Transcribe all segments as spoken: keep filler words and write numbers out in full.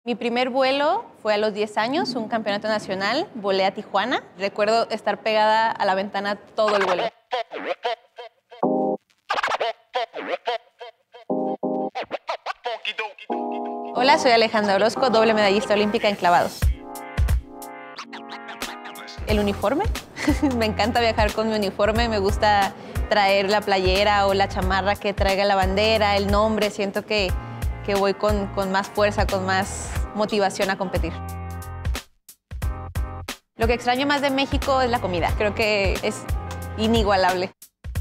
Mi primer vuelo fue a los diez años, un campeonato nacional, volé a Tijuana. Recuerdo estar pegada a la ventana todo el vuelo. Hola, soy Alejandra Orozco, doble medallista olímpica en clavados. El uniforme. Me encanta viajar con mi uniforme, me gusta traer la playera o la chamarra que traiga la bandera, el nombre. Siento que, que voy con, con más fuerza, con más motivación a competir. Lo que extraño más de México es la comida. Creo que es inigualable.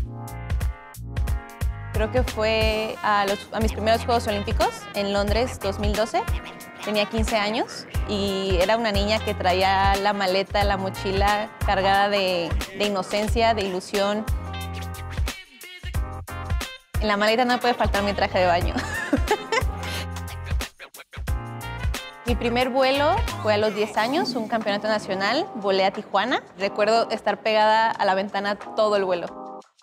Creo que fue a, los, a mis primeros Juegos Olímpicos en Londres dos mil doce. Tenía quince años y era una niña que traía la maleta, la mochila cargada de, de inocencia, de ilusión. En la maleta no puede faltar mi traje de baño. Mi primer vuelo fue a los diez años, un campeonato nacional, volé a Tijuana. Recuerdo estar pegada a la ventana todo el vuelo.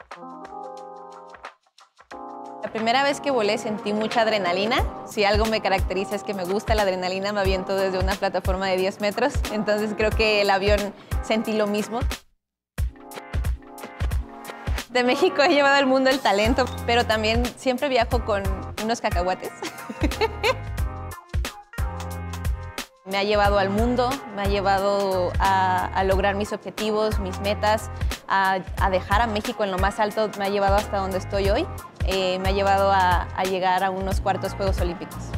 La primera vez que volé sentí mucha adrenalina. Si algo me caracteriza es que me gusta la adrenalina, me aviento desde una plataforma de diez metros. Entonces creo que el avión sentí lo mismo. De México he llevado al mundo el talento, pero también siempre viajo con unos cacahuates. Me ha llevado al mundo, me ha llevado a, a lograr mis objetivos, mis metas, a, a dejar a México en lo más alto, me ha llevado hasta donde estoy hoy. Eh, me ha llevado a, a llegar a unos cuartos Juegos Olímpicos.